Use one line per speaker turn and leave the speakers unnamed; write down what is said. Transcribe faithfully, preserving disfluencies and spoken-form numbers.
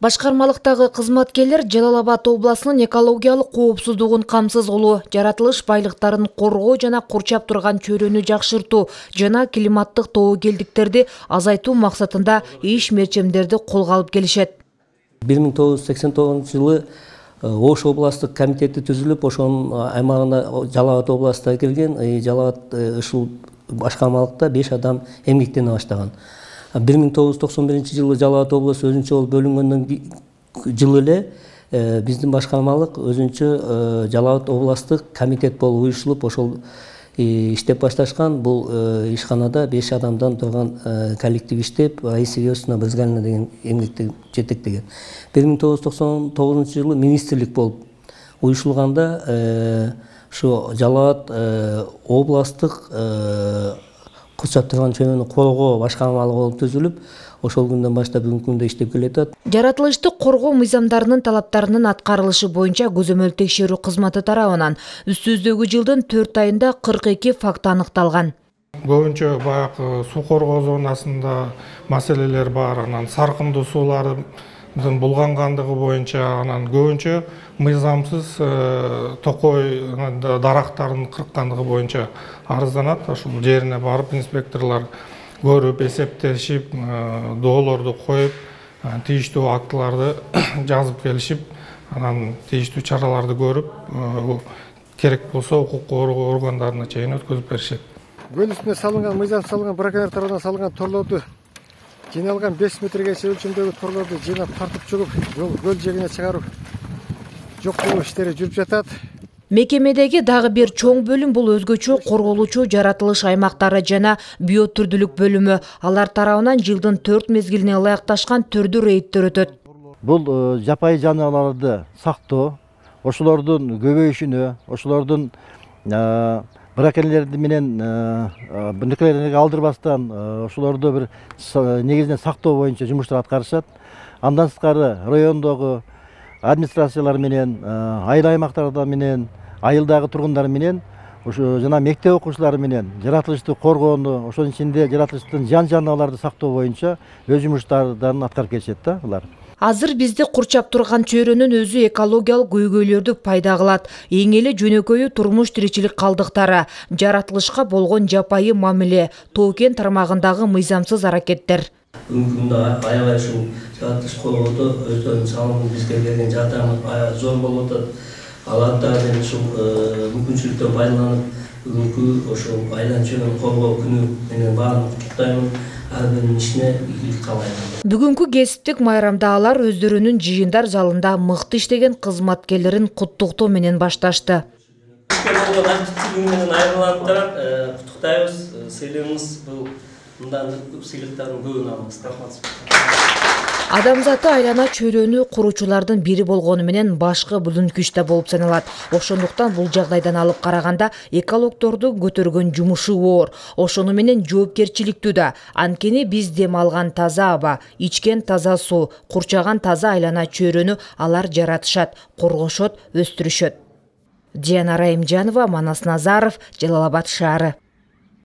Башкармалыктагы кызматкерлер Жалал Абад областынын экологиялык коопсуздугун камсыз кылуу, жаратылыш байлыктарын коргоо жана курчап турган чөйрөнү жакшыртуу жана климаттык тобокелдиктерди азайтуу максатында иш мерчемдерди колго алып келишет.
бир миң тогуз жүз сексен тогузунчу жылы Ош областык комитети түзүлүп, ошонун аймагына Жалал Абад областына келген. Жалал Абад ушул башкармалыкта беш адам эмгектене баштаган. бир миң тогуз жүз токсон биринчи жылы Жалал Абад областу өзүнчө болуп бөлүнгөндөн жылы эле биздин башкармалык өзүнчө Жалал Абад областык комитет болуп уюшулуп, ошол иштеп башташкан. Бул ишканада беш адамдан турган коллектив иштеп, Раиса Иосифовна Брызгалина деген эмгекти жетектеген. бир миң тогуз жүз токсон тогузунчу жылы министрлик болуп уюшулганда ушу Жалал Абад областык курчап турган чөйрөнү коргоо башкармалыгы болуп түзүлүп, ошол күндөн баштап бүгүнкү күндө иштеп келатат.
Жаратылышты коргоо мыйзамдарынын талаптарынын аткарылышы боюнча көзөмөл текшерүү кызматы тарабынан үстүбүздөгү жылдын төрт айында кырк эки факт аныкталган.
Көбүнчө баягы суу коргоо зонасында маселелер бар, анан саркындуу суулардын булгангандыгы боюнча, анан көбүнчө мыйзамсыз токой дарактардын кырккандыгы боюнча арызданат. Ошол жерине барып инспекторлор көрүп, эсептешип, доолорду коюп, тийиштүү актыларды жазып келишип, анан тийиштүү чараларды көрүп, керек болсо укук коргоо органдарына чейин өткөзүп беришет.
Көл үстүнө салынган, мыйзам салынган, браконьер тарабынан салынган торлорду жиналган беш метрге чейин өлчөмдөгү торлорду жыйнап тартып чыгып, көл жээгине чыгарып жок кылуу иштери жүрүп жатат.
Мекемедеги дагы бир чоң бөлүм бул өзгөчө корголуучу жаратылыш аймактары жана биотүрдүүлүк бөлүмү. Алар тарабынан жылдын төрт мезгилине ылайыкташкан түрдүү рейдтер өтөт.
Бул жапайы жаныбарларды сактоо, ошолордун көбөйүшүнө, ошолордун браконьерлерди менен бирнекелерин алдырбастан ошолорду бир негизинен сактоо боюнча жумуштар аткарышат. Андан сырткары райондогу администрациялар менен, айыл аймактарда менен, айылдагы тургундар менен, ошо жана мектеп окуучулары менен жаратылышты коргоону, ошонун ичинде жаратылыштын жан жаныбарларды сактоо боюнча өз жумуштарын аткарып келишет да булар.
Азыр бизди курчап турган чөйрөнүн өзү экологиялык көйгөйлөрдү пайда кылат. Эң эле жөнөкөйү турмуш тиричилик калдыктары, жаратылышка болгон жапайы мамиле, тоо-кен тармагындагы мыйзамсыз аракеттер.
Бүгүнкү күндө аябай ушул жаратылыш коргоодо өздөрүнүн салымы бизге берген жардамы зор болуп атат. Алардан ушул мүмкүнчүлүктөн пайдаланып, бүгүнкү ошол айлан чөйрөнү коргоо күнү менен баарын куттуктаймын. Ар биринин ишине ийгилик каалайм.
Бүгүнкү кесиптик майрамда алар өздөрүнүн жыйындар залында мыкты иштеген кызматкерлерин куттуктоо менен башташты.
Болгон активдүүлүгү менен айрыланып турат, куттуктайбыз. Сыйлыгыңыз бул мындан көп сыйлыктардын көбүн алыңыз. Рахмат.
Адамзаты айлана чөйрөнү куручулардын бири болгону менен башкы бүлүнкүч да болуп саналат. Ошондуктан бул жагдайдан алып караганда экологдордун көтөргөн жумушу оор. Ошону менен жоопкерчиликтүү да. Анткени биз дем алган таза аба, ичкен таза суу, курчаган таза айлана чөйрөнү алар жаратышат, коргошот, өстүрүшөт. Диана Раимжанова, Манас Назаров, Жалал Абад шаары.